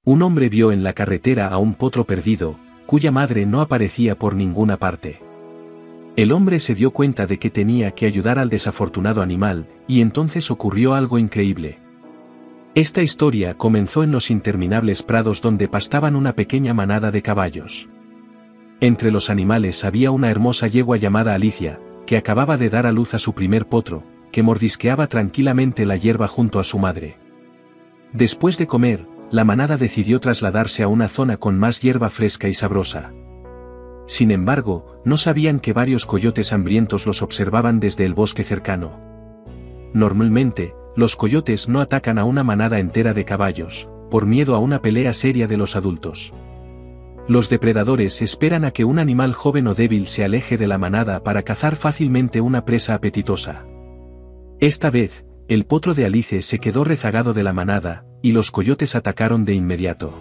Un hombre vio en la carretera a un potro perdido, cuya madre no aparecía por ninguna parte. El hombre se dio cuenta de que tenía que ayudar al desafortunado animal, y entonces ocurrió algo increíble. Esta historia comenzó en los interminables prados donde pastaban una pequeña manada de caballos. Entre los animales había una hermosa yegua llamada Alicia, que acababa de dar a luz a su primer potro, que mordisqueaba tranquilamente la hierba junto a su madre. Después de comer, la manada decidió trasladarse a una zona con más hierba fresca y sabrosa. Sin embargo, no sabían que varios coyotes hambrientos los observaban desde el bosque cercano. Normalmente, los coyotes no atacan a una manada entera de caballos, por miedo a una pelea seria de los adultos. Los depredadores esperan a que un animal joven o débil se aleje de la manada para cazar fácilmente una presa apetitosa. Esta vez, el potro de Alice se quedó rezagado de la manada, y los coyotes atacaron de inmediato.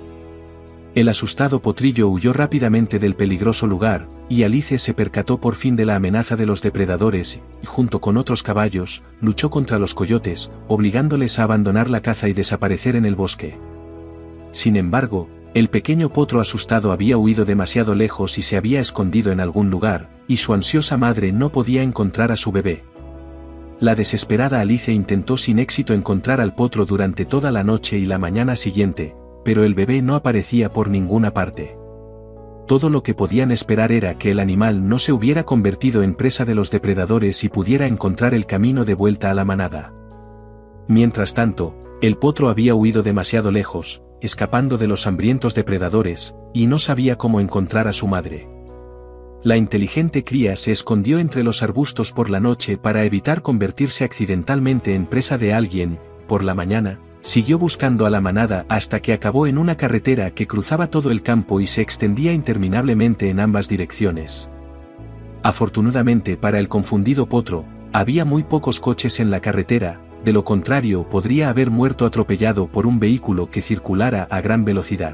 El asustado potrillo huyó rápidamente del peligroso lugar, y Alice se percató por fin de la amenaza de los depredadores, y junto con otros caballos, luchó contra los coyotes, obligándoles a abandonar la caza y desaparecer en el bosque. Sin embargo, el pequeño potro asustado había huido demasiado lejos y se había escondido en algún lugar, y su ansiosa madre no podía encontrar a su bebé. La desesperada Alice intentó sin éxito encontrar al potro durante toda la noche y la mañana siguiente, pero el bebé no aparecía por ninguna parte. Todo lo que podían esperar era que el animal no se hubiera convertido en presa de los depredadores y pudiera encontrar el camino de vuelta a la manada. Mientras tanto, el potro había huido demasiado lejos, escapando de los hambrientos depredadores, y no sabía cómo encontrar a su madre. La inteligente cría se escondió entre los arbustos por la noche para evitar convertirse accidentalmente en presa de alguien. Por la mañana, siguió buscando a la manada hasta que acabó en una carretera que cruzaba todo el campo y se extendía interminablemente en ambas direcciones. Afortunadamente para el confundido potro, había muy pocos coches en la carretera, de lo contrario podría haber muerto atropellado por un vehículo que circulara a gran velocidad.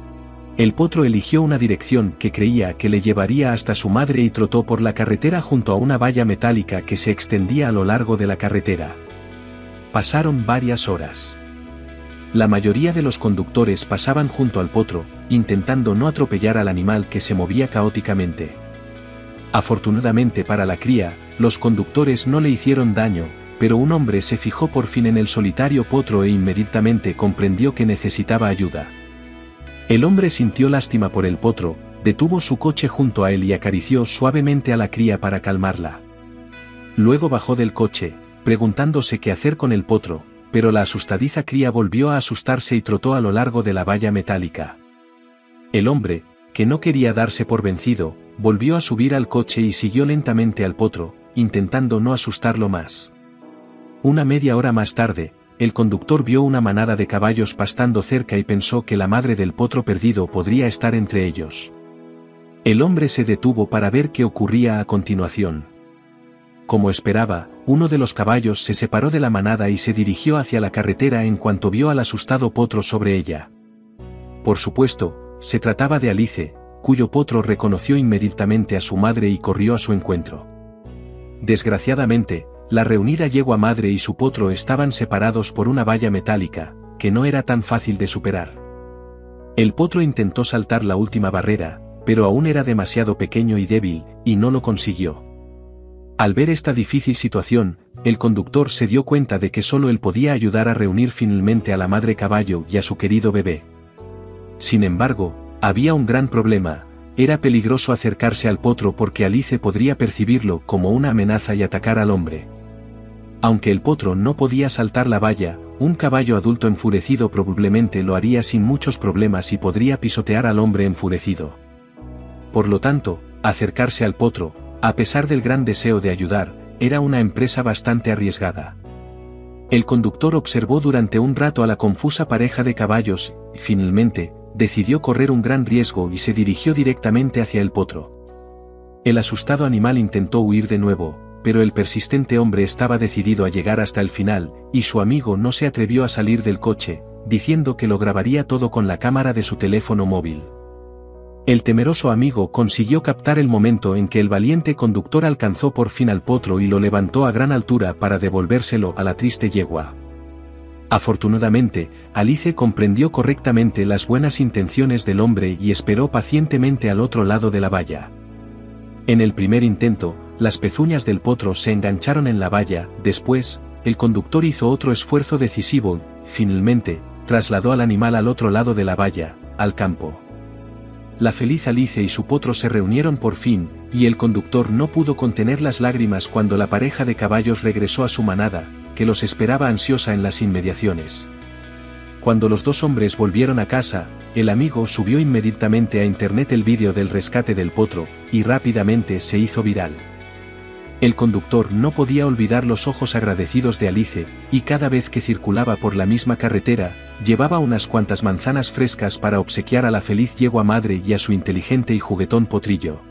El potro eligió una dirección que creía que le llevaría hasta su madre y trotó por la carretera junto a una valla metálica que se extendía a lo largo de la carretera. Pasaron varias horas. La mayoría de los conductores pasaban junto al potro, intentando no atropellar al animal que se movía caóticamente. Afortunadamente para la cría, los conductores no le hicieron daño, pero un hombre se fijó por fin en el solitario potro e inmediatamente comprendió que necesitaba ayuda. El hombre sintió lástima por el potro, detuvo su coche junto a él y acarició suavemente a la cría para calmarla. Luego bajó del coche, preguntándose qué hacer con el potro, pero la asustadiza cría volvió a asustarse y trotó a lo largo de la valla metálica. El hombre, que no quería darse por vencido, volvió a subir al coche y siguió lentamente al potro, intentando no asustarlo más. Una media hora más tarde, el conductor vio una manada de caballos pastando cerca y pensó que la madre del potro perdido podría estar entre ellos. El hombre se detuvo para ver qué ocurría a continuación. Como esperaba, uno de los caballos se separó de la manada y se dirigió hacia la carretera en cuanto vio al asustado potro sobre ella. Por supuesto, se trataba de Alice, cuyo potro reconoció inmediatamente a su madre y corrió a su encuentro. Desgraciadamente, la reunida yegua madre y su potro estaban separados por una valla metálica, que no era tan fácil de superar. El potro intentó saltar la última barrera, pero aún era demasiado pequeño y débil, y no lo consiguió. Al ver esta difícil situación, el conductor se dio cuenta de que solo él podía ayudar a reunir finalmente a la madre caballo y a su querido bebé. Sin embargo, había un gran problema. Era peligroso acercarse al potro porque Alice podría percibirlo como una amenaza y atacar al hombre. Aunque el potro no podía saltar la valla, un caballo adulto enfurecido probablemente lo haría sin muchos problemas y podría pisotear al hombre enfurecido. Por lo tanto, acercarse al potro, a pesar del gran deseo de ayudar, era una empresa bastante arriesgada. El conductor observó durante un rato a la confusa pareja de caballos, y finalmente, decidió correr un gran riesgo y se dirigió directamente hacia el potro. El asustado animal intentó huir de nuevo, pero el persistente hombre estaba decidido a llegar hasta el final, y su amigo no se atrevió a salir del coche, diciendo que lo grabaría todo con la cámara de su teléfono móvil. El temeroso amigo consiguió captar el momento en que el valiente conductor alcanzó por fin al potro y lo levantó a gran altura para devolvérselo a la triste yegua. Afortunadamente, Alice comprendió correctamente las buenas intenciones del hombre y esperó pacientemente al otro lado de la valla. En el primer intento, las pezuñas del potro se engancharon en la valla, después, el conductor hizo otro esfuerzo decisivo y, finalmente, trasladó al animal al otro lado de la valla, al campo. La feliz Alice y su potro se reunieron por fin, y el conductor no pudo contener las lágrimas cuando la pareja de caballos regresó a su manada, que los esperaba ansiosa en las inmediaciones. Cuando los dos hombres volvieron a casa, el amigo subió inmediatamente a internet el vídeo del rescate del potro, y rápidamente se hizo viral. El conductor no podía olvidar los ojos agradecidos de Alice, y cada vez que circulaba por la misma carretera, llevaba unas cuantas manzanas frescas para obsequiar a la feliz yegua madre y a su inteligente y juguetón potrillo.